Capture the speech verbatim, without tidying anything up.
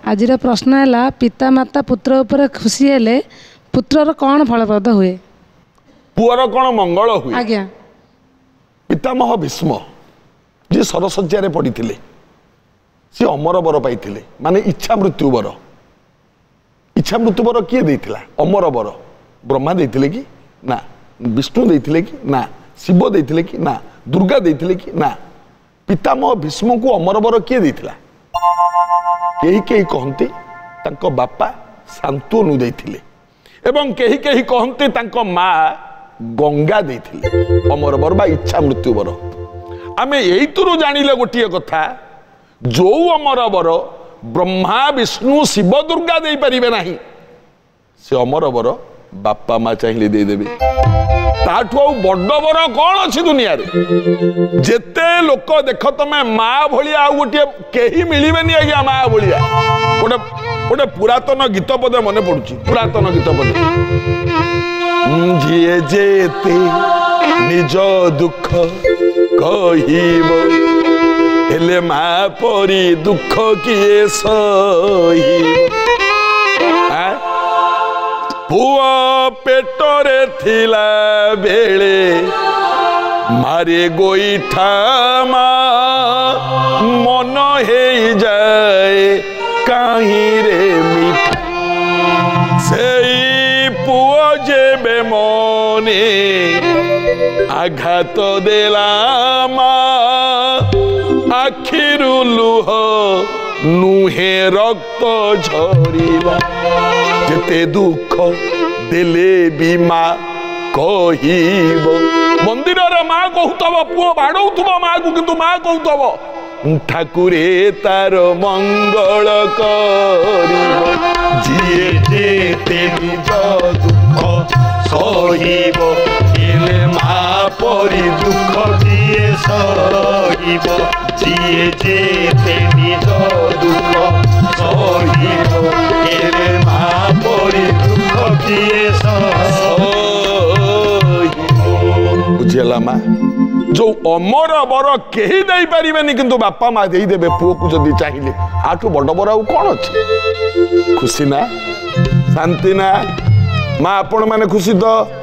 आज प्रश्न है पिता माता पुत्र उपर खुशी हेले पुत्रर कौन फलप्रद हुए पुअर कौन मंगल हुए आज्ञा पितामह भीष्म जी सरसज्जा पड़ी सी अमर बर पाई माने इच्छा मृत्यु बर इच्छा मृत्यु बर किए देथिला अमर बर ब्रह्मा देथिले कि ना विष्णु देथिले कि ना शिव देथिले कि ना दुर्गा देथिले कि ना पितामह भीष्म को अमर बर किए देथिला केही केही कहती तांको बापा शांतनु देथिले एवं केही केही कहती तांको माँ गंगा देथिले अमर बर बा इच्छा मृत्यु बर आमे एइतुरु जानिले गोटिए कथा जो अमर बर ब्रह्मा विष्णु शिव दुर्गा दे पारिबे नाही से अमर बर बापा माँ चाहिए देदेवे ताठू आ बड़ बर कौन अच्छी दुनिया रे जेते लोक देख तमें माँ भलिया गोटे कहीं मिलबेनि आज्ञा माँ भलिया गोटे गोटे पुरातन गीत पदे मन पड़ुची पुरातन गीत पदे जीए जेते निज दुख कहिबो हेले माँ परी दुख किए सहिबो पुआ पेटरे थिला बेले मारे गोईठा मन हे जाए कहीं रे मीठा से पुआ जेबे मने आघात देला आखिरु लुह नुहे रक्त झरिला जेते दुख देले भी माँ कहिब मंदिर रे माँ कहूतब पुओ बाड़ौथुब माँ को किंतु माँ कहूतब ठाकुरे तार मंगल करिब जिए जेते निज दुख सहिब हेले माँ परी दुख दिए सहिब जिए जेते निज दुख सहिब हेले माँ परी दुख दिए सहिब बुझिला माँ जो अमर बर कहीं दे पारे किंतु बापा माँ देदेवे पुओ को जदि चाहिए आठू बड़ बर आउ कौन अच्छे खुशी ना शांति ना माँ आपण मैंने खुशी तो